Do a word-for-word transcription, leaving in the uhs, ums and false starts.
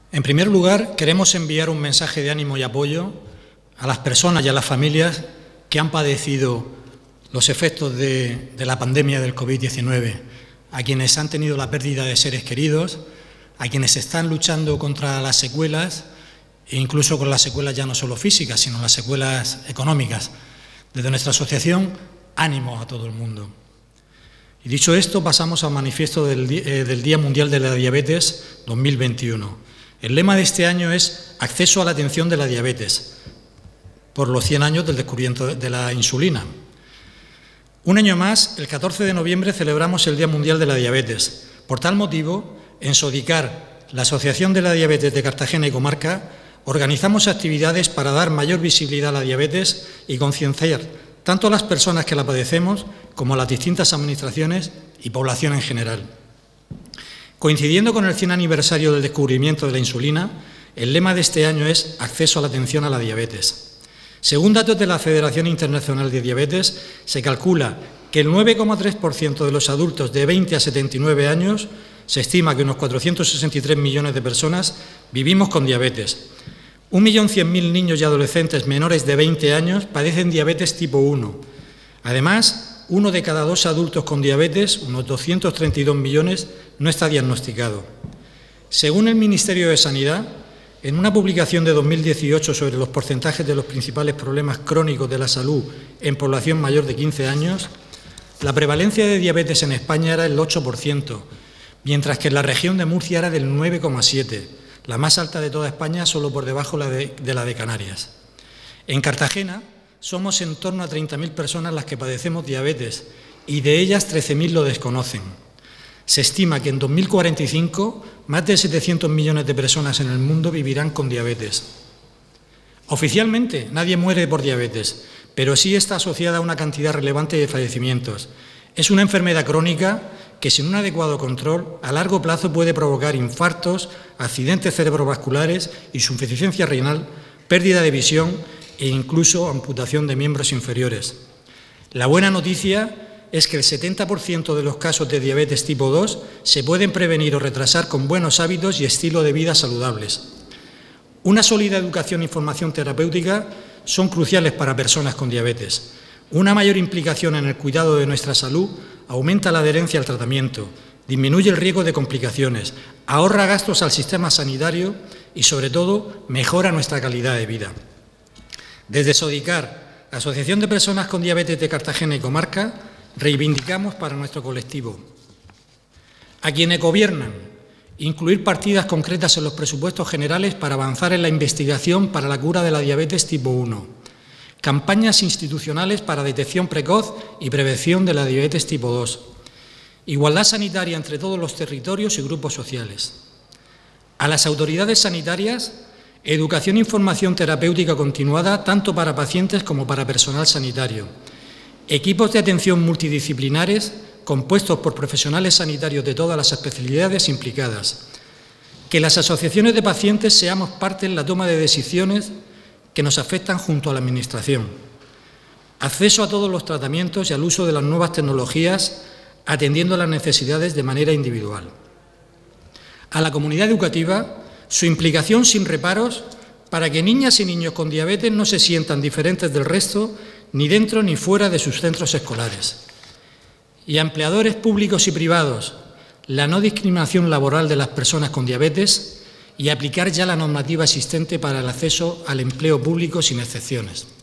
En primer lugar, queremos enviar un mensaje de ánimo y apoyo a las personas y a las familias que han padecido los efectos de, de la pandemia del COVID diecinueve, a quienes han tenido la pérdida de seres queridos, a quienes están luchando contra las secuelas e incluso con las secuelas ya no solo físicas, sino las secuelas económicas. Desde nuestra asociación, ánimo a todo el mundo. Y dicho esto, pasamos al manifiesto del, eh, del Día Mundial de la Diabetes dos mil veintiuno. El lema de este año es acceso a la atención de la diabetes, por los cien años del descubrimiento de la insulina. Un año más, el catorce de noviembre, celebramos el Día Mundial de la Diabetes. Por tal motivo, en Sodicar, la Asociación de la Diabetes de Cartagena y Comarca, organizamos actividades para dar mayor visibilidad a la diabetes y concienciar tanto a las personas que la padecemos como a las distintas administraciones y población en general. Coincidiendo con el cien aniversario del descubrimiento de la insulina, el lema de este año es acceso a la atención a la diabetes. Según datos de la Federación Internacional de Diabetes, se calcula que el nueve coma tres por ciento de los adultos de veinte a setenta y nueve años, se estima que unos cuatrocientos sesenta y tres millones de personas vivimos con diabetes. un millón cien mil niños y adolescentes menores de veinte años padecen diabetes tipo uno. Además, uno de cada dos adultos con diabetes, unos doscientos treinta y dos millones, no está diagnosticado. Según el Ministerio de Sanidad, en una publicación de dos mil dieciocho sobre los porcentajes de los principales problemas crónicos de la salud en población mayor de quince años, la prevalencia de diabetes en España era el ocho por ciento, mientras que en la región de Murcia era del nueve coma siete por ciento. La más alta de toda España, solo por debajo de, de la de Canarias. En Cartagena somos en torno a treinta mil personas las que padecemos diabetes y de ellas trece mil lo desconocen. Se estima que en dos mil cuarenta y cinco más de setecientos millones de personas en el mundo vivirán con diabetes. Oficialmente nadie muere por diabetes, pero sí está asociada a una cantidad relevante de fallecimientos. Es una enfermedad crónica que sin un adecuado control a largo plazo puede provocar infartos, accidentes cerebrovasculares, insuficiencia renal, pérdida de visión e incluso amputación de miembros inferiores. La buena noticia es que el setenta por ciento de los casos de diabetes tipo dos se pueden prevenir o retrasar con buenos hábitos y estilo de vida saludables. Una sólida educación y formación terapéutica son cruciales para personas con diabetes. Una mayor implicación en el cuidado de nuestra salud aumenta la adherencia al tratamiento, disminuye el riesgo de complicaciones, ahorra gastos al sistema sanitario y, sobre todo, mejora nuestra calidad de vida. Desde Sodicar, Asociación de Personas con Diabetes de Cartagena y Comarca, reivindicamos para nuestro colectivo a quienes gobiernan incluir partidas concretas en los presupuestos generales para avanzar en la investigación para la cura de la diabetes tipo uno. Campañas institucionales para detección precoz y prevención de la diabetes tipo dos. Igualdad sanitaria entre todos los territorios y grupos sociales. A las autoridades sanitarias, educación e información terapéutica continuada tanto para pacientes como para personal sanitario. Equipos de atención multidisciplinares compuestos por profesionales sanitarios de todas las especialidades implicadas. Que las asociaciones de pacientes seamos parte en la toma de decisiones que nos afectan junto a la Administración. Acceso a todos los tratamientos y al uso de las nuevas tecnologías, atendiendo a las necesidades de manera individual. A la comunidad educativa, su implicación sin reparos para que niñas y niños con diabetes no se sientan diferentes del resto, ni dentro ni fuera de sus centros escolares. Y a empleadores públicos y privados, la no discriminación laboral de las personas con diabetes y aplicar ya la normativa existente para el acceso al empleo público sin excepciones.